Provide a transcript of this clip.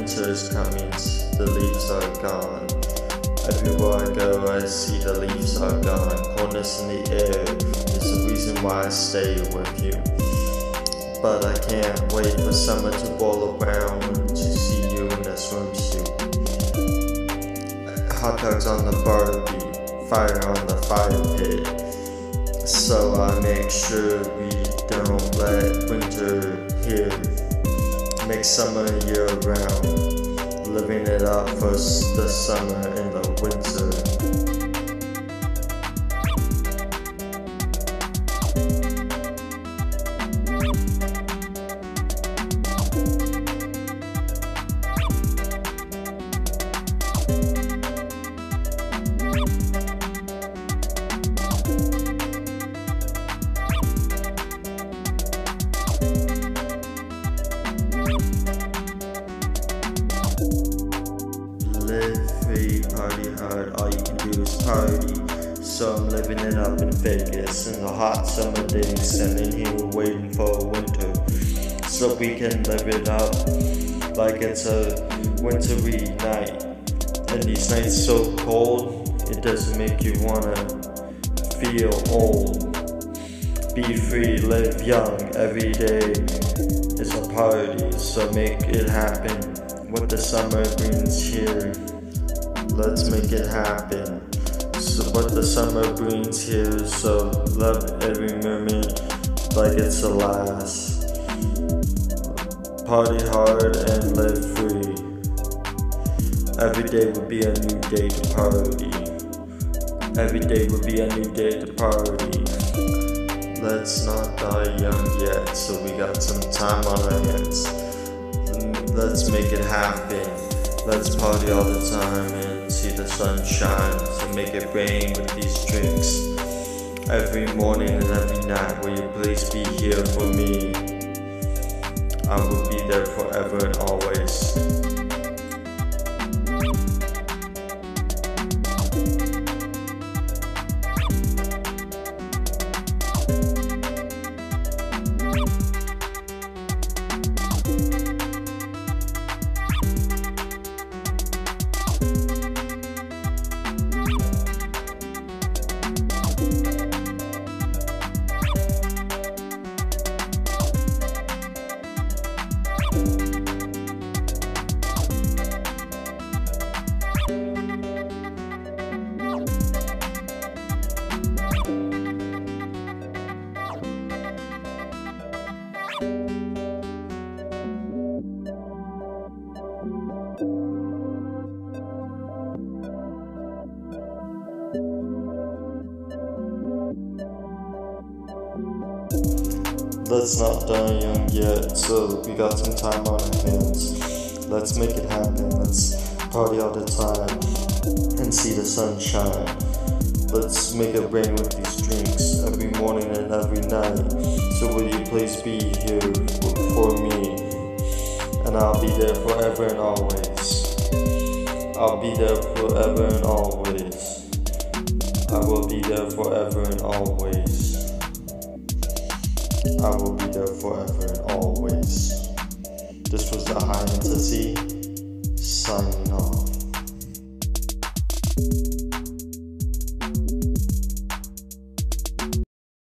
winter is coming, the leaves are gone. Everywhere I go, I see the leaves are gone. Coldness in the air is the reason why I stay with you. But I can't wait for summer to roll around to see you in a swimsuit. Hot dogs on the barbie, fire on the fire pit. So I make sure we don't let winter here. Make summer year round, living it up for the summer and the winter. Live free, party hard, all you can do is party. So I'm living it up in Vegas in the hot summer days, standing here waiting for winter, so we can live it up like it's a wintry night. And these nights so cold, it doesn't make you wanna feel old. Be free, live young, every day is a party, so make it happen. What the summer brings here, let's make it happen. So what the summer brings here, so love every moment like it's the last. Party hard and live free. Every day would be a new day to party. Every day would be a new day to party. Let's not die young yet, so we got some time on our hands. Let's make it happen. Let's party all the time and see the sun shine. So make it rain with these drinks. Every morning and every night, will you please be here for me? I will be there forever and always. Let's not die young yet, so we got some time on our hands. Let's make it happen, let's party all the time and see the sun shine. Let's make it rain with these drinks every morning and every night. So will you please be here for me? And I'll be there forever and always. I'll be there forever and always. I will be there forever and always. I will be there forever and always. This was the High Entity, signing off.